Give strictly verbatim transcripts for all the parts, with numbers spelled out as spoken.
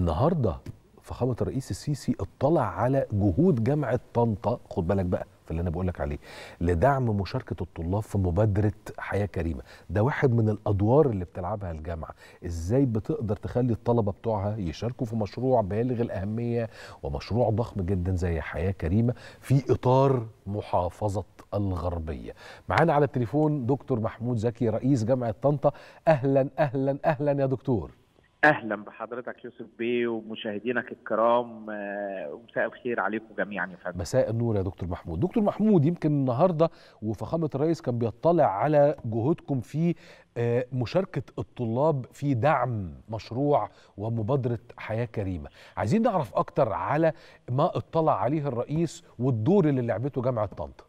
النهارده فخامة الرئيس السيسي اطلع على جهود جامعة طنطا، خد بالك بقى في اللي انا بقول لك عليه، لدعم مشاركة الطلاب في مبادرة حياة كريمة. ده واحد من الادوار اللي بتلعبها الجامعة، ازاي بتقدر تخلي الطلبة بتوعها يشاركوا في مشروع بالغ الأهمية ومشروع ضخم جدا زي حياة كريمة في اطار محافظة الغربية. معانا على التليفون دكتور محمود زكي رئيس جامعة طنطا. اهلا اهلا اهلا يا دكتور. اهلا بحضرتك يوسف بيه ومشاهدينك الكرام، ومساء الخير عليكم جميعا يا فندم. مساء النور يا دكتور محمود. دكتور محمود، يمكن النهارده وفخامه الرئيس كان بيطلع على جهودكم في مشاركه الطلاب في دعم مشروع ومبادره حياه كريمه. عايزين نعرف اكتر على ما اطلع عليه الرئيس والدور اللي لعبته جامعه طنطا.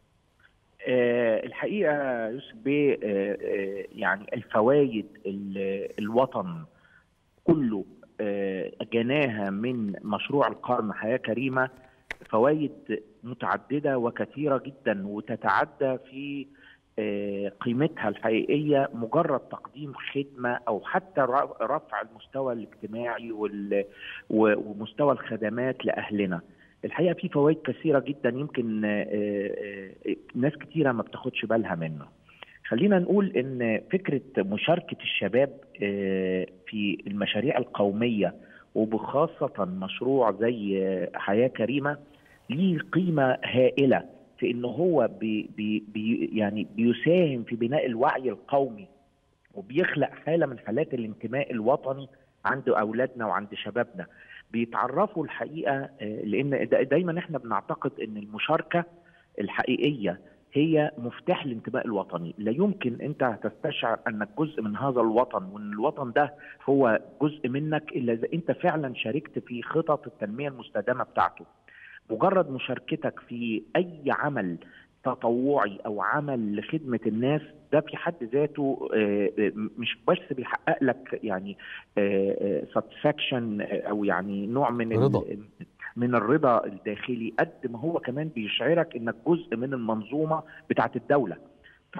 الحقيقه يوسف بيه، يعني الفوائد الوطن كله جناها من مشروع القرن حياة كريمة فوائد متعددة وكثيرة جدا، وتتعدى في قيمتها الحقيقية مجرد تقديم خدمة أو حتى رفع المستوى الاجتماعي ومستوى الخدمات لأهلنا. الحقيقة في فوائد كثيرة جدا يمكن ناس كثيرة ما بتاخدش بالها منه. خلينا نقول ان فكره مشاركه الشباب في المشاريع القوميه وبخاصه مشروع زي حياه كريمه ليه قيمه هائله في انه هو بي بي يعني بيساهم في بناء الوعي القومي وبيخلق حاله من حالات الانتماء الوطني عند اولادنا وعند شبابنا. بيتعرفوا الحقيقه، لان دايما احنا بنعتقد ان المشاركه الحقيقيه هي مفتاح الانتماء الوطني. لا يمكن انت تستشعر انك جزء من هذا الوطن وان الوطن ده هو جزء منك الا اذا انت فعلا شاركت في خطط التنميه المستدامه بتاعته. مجرد مشاركتك في اي عمل تطوعي او عمل لخدمه الناس ده في حد ذاته مش بس بيحقق لك يعني ساتسفاكشن او يعني نوع من رضا من الرضا الداخلي، قد ما هو كمان بيشعرك انك جزء من المنظومه بتاعه الدوله. ف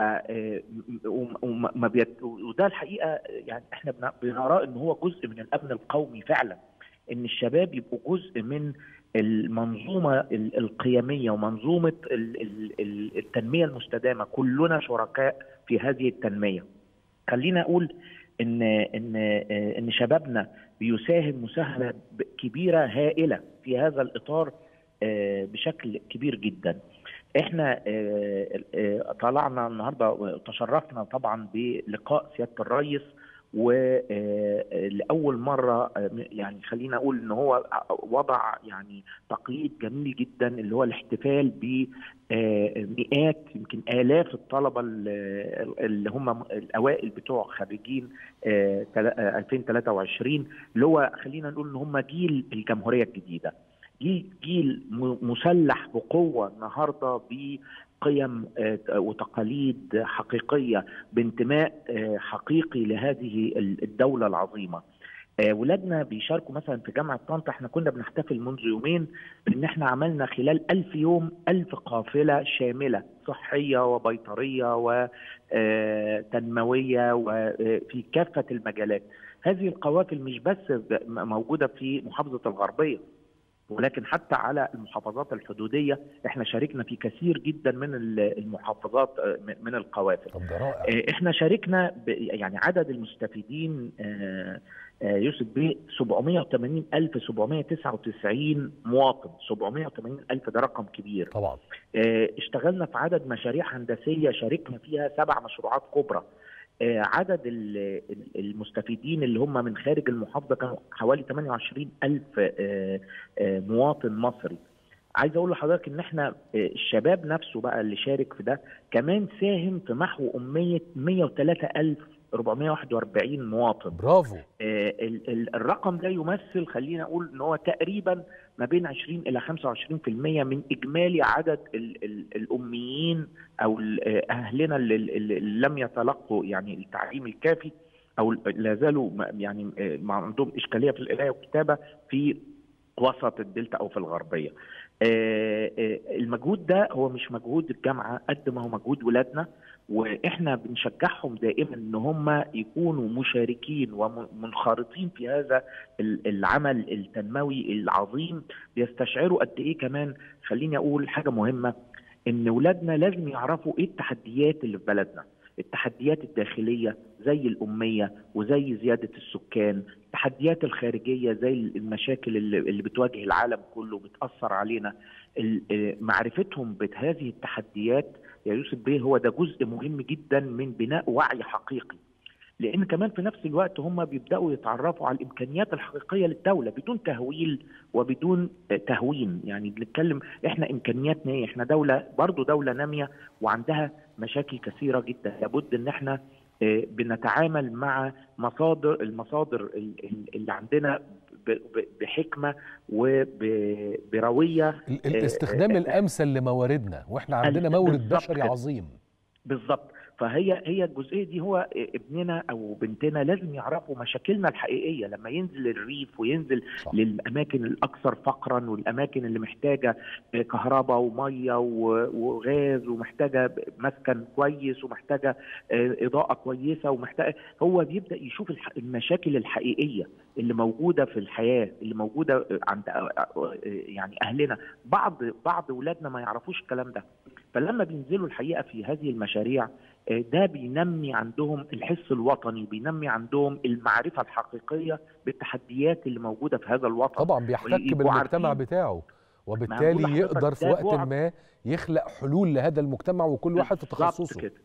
وما بيت... وده الحقيقه يعني احنا بنرى ان هو جزء من الامن القومي فعلا، ان الشباب يبقوا جزء من المنظومه القيميه ومنظومه التنميه المستدامه. كلنا شركاء في هذه التنميه. خلينا اقول ان ان ان شبابنا بيساهم مساهمه كبيره هائله في هذا الاطار بشكل كبير جدا. احنا طلعنا النهارده تشرفنا طبعا بلقاء سياده الرئيس، ولأول مرة يعني خلينا أقول إن هو وضع يعني تقييد جميل جدا اللي هو الاحتفال بمئات يمكن آلاف الطلبة اللي هم الأوائل بتوع خريجين ألفين وثلاثة وعشرين، اللي هو خلينا نقول إن هم جيل الجمهورية الجديدة، جيل جيل مسلح بقوة النهارده ب قيم وتقاليد حقيقية، بانتماء حقيقي لهذه الدولة العظيمة. ولادنا بيشاركوا مثلا في جامعة طنطا. احنا كنا بنحتفل منذ يومين بان احنا عملنا خلال ألف يوم ألف قافلة شاملة صحية وبيطرية وتنموية وفي كافة المجالات. هذه القوافل مش بس موجودة في محافظة الغربية، ولكن حتى على المحافظات الحدودية احنا شاركنا في كثير جدا من المحافظات من القوافل. طب ده رائع. احنا شاركنا يعني عدد المستفيدين يوسف بيه سبعمائة وثمانين ألف وسبعمائة وتسعة وتسعين مواطن. سبعمائة وثمانين ألف ده رقم كبير طبعا. اشتغلنا في عدد مشاريع هندسية شاركنا فيها سبع مشروعات كبرى. عدد المستفيدين اللي هم من خارج المحافظة كانوا حوالي ثمانية وعشرين ألف مواطن مصري. عايز اقول لحضرتك ان احنا الشباب نفسه بقى اللي شارك في ده كمان ساهم في محو أمية مائة وثلاثة ألف وأربعمائة وواحد وأربعين مواطن. برافو. الرقم ده يمثل خلينا اقول ان هو تقريبا ما بين عشرين الى خمسة وعشرين بالمئة من اجمالي عدد ال ال الاميين او اهلنا اللي, اللي لم يتلقوا يعني التعليم الكافي او لا زالوا يعني ما عندهم اشكاليه في القراءه والكتابه في وسط الدلتا او في الغربيه. المجهود ده هو مش مجهود الجامعه قد ما هو مجهود ولادنا، واحنا بنشجعهم دائما ان هم يكونوا مشاركين ومنخرطين في هذا العمل التنموي العظيم. بيستشعروا قد ايه كمان. خليني اقول حاجه مهمه، ان اولادنا لازم يعرفوا ايه التحديات اللي في بلدنا، التحديات الداخليه زي الاميه وزي زياده السكان، التحديات الخارجيه زي المشاكل اللي بتواجه العالم كله بتاثر علينا. معرفتهم بهذه التحديات يا يوسف بيه هو ده جزء مهم جدا من بناء وعي حقيقي، لان كمان في نفس الوقت هم بيبداوا يتعرفوا على الامكانيات الحقيقيه للدوله بدون تهويل وبدون تهوين. يعني بنتكلم احنا امكانياتنا ايه؟ احنا دوله برضو دوله ناميه وعندها مشاكل كثيره جدا، لابد ان احنا بنتعامل مع مصادر المصادر اللي عندنا بحكمه وبرويه، الاستخدام الامثل لمواردنا، واحنا عندنا مورد بشري عظيم. بالظبط. فهي هي الجزئيه دي هو ابننا او بنتنا لازم يعرفوا مشاكلنا الحقيقيه لما ينزل الريف وينزل صح. للاماكن الاكثر فقرا والاماكن اللي محتاجه كهرباء وميه وغاز ومحتاجه مسكن كويس ومحتاجه اضاءه كويسه ومحتاجه، هو بيبدا يشوف المشاكل الحقيقيه اللي موجوده في الحياه اللي موجوده عند يعني اهلنا. بعض بعض اولادنا ما يعرفوش الكلام ده، فلما بينزلوا الحقيقه في هذه المشاريع ده بينمي عندهم الحس الوطني، بينمي عندهم المعرفه الحقيقيه بالتحديات اللي موجوده في هذا الوطن. طبعا بيحتك بالمجتمع بتاعه، وبالتالي يقدر في وقت ما يخلق حلول لهذا المجتمع وكل واحد في تخصصه كده.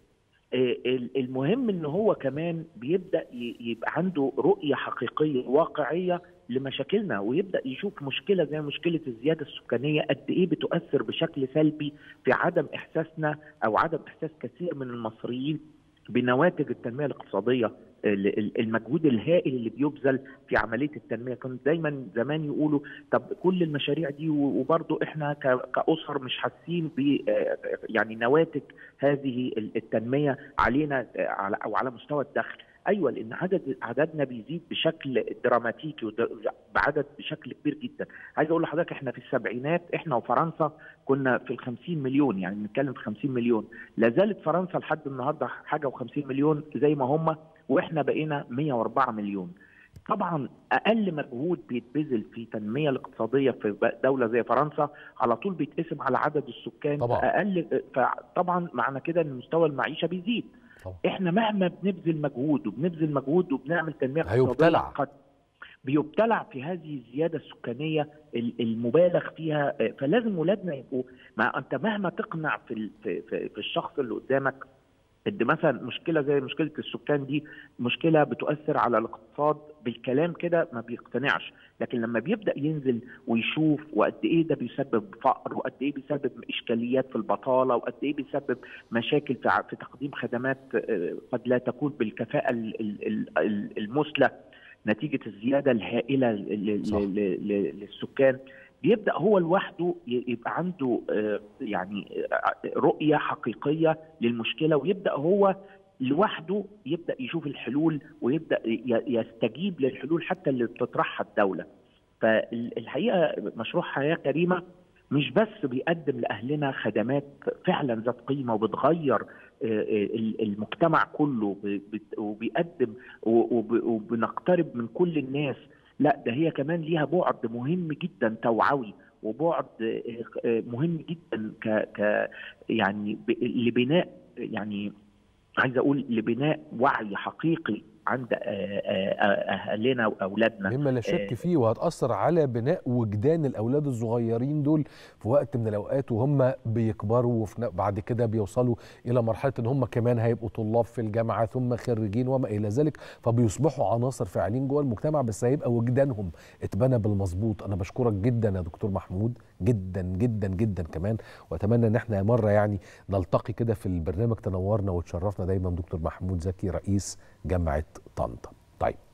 المهم ان هو كمان بيبدا يبقى عنده رؤيه حقيقيه واقعيه لمشاكلنا، ويبدا يشوف مشكله زي مشكله الزياده السكانيه قد ايه بتؤثر بشكل سلبي في عدم احساسنا او عدم احساس كثير من المصريين بنواتج التنميه الاقتصاديه، المجهود الهائل اللي بيبذل في عمليه التنميه. كان دايما زمان يقولوا طب كل المشاريع دي وبرضه احنا كاسر مش حاسين ب يعني نواتج هذه التنميه علينا او على مستوى الدخل. ايوه، لان عدد عددنا بيزيد بشكل دراماتيكي بعدد بشكل كبير جدا. عايز اقول لحضرتك احنا في السبعينات احنا وفرنسا كنا في الخمسين مليون، يعني بنتكلم في خمسين مليون. لا زالت فرنسا لحد النهارده حاجه وخمسين مليون زي ما هم، واحنا بقينا مية واربعة مليون. طبعا اقل مجهود بيتبذل في التنميه الاقتصاديه في دوله زي فرنسا على طول بيتقسم على عدد السكان. طبعا اقل فطبعا معنى كده ان مستوى المعيشه بيزيد. طبعا. احنا مهما بنبذل مجهود وبنبذل مجهود وبنعمل تنميه اقتصاديه قد بيبتلع في هذه الزياده السكانيه المبالغ فيها. فلازم ولادنا يبقوا، ما انت مهما تقنع في في في الشخص اللي قدامك ان مثلا مشكله زي مشكله السكان دي مشكله بتؤثر على الاقتصاد، بالكلام كده ما بيقتنعش، لكن لما بيبدا ينزل ويشوف وقد ايه ده بيسبب فقر وقد ايه بيسبب اشكاليات في البطاله وقد ايه بيسبب مشاكل في في تقديم خدمات قد لا تكون بالكفاءه المثلى نتيجه الزياده الهائله للسكان، بيبدأ هو لوحده يبقى عنده يعني رؤية حقيقية للمشكلة، ويبدأ هو لوحده يبدأ يشوف الحلول ويبدأ يستجيب للحلول حتى اللي بتطرحها الدولة. فالحقيقة مشروع حياة كريمة مش بس بيقدم لأهلنا خدمات فعلا ذات قيمة وبتغير المجتمع كله وبيقدم وبنقترب من كل الناس، لا ده هي كمان ليها بعد مهم جدا توعوي وبعد مهم جدا ك ك يعني لبناء، يعني عايز اقول لبناء وعي حقيقي عند اهلنا واولادنا مما لا شك فيه، وهتأثر على بناء وجدان الاولاد الصغيرين دول في وقت من الاوقات وهم بيكبروا وبعد كده بيوصلوا الى مرحله ان هم كمان هيبقوا طلاب في الجامعه ثم خريجين وما الى ذلك، فبيصبحوا عناصر فاعلين جوه المجتمع، بس هيبقى وجدانهم اتبنى بالمظبوط. انا بشكرك جدا يا دكتور محمود، جدا جدا جدا كمان، واتمنى ان احنا مره يعني نلتقي كده في البرنامج. تنورنا وتشرفنا دايما دكتور محمود زكي رئيس جامعه طنطا. طيب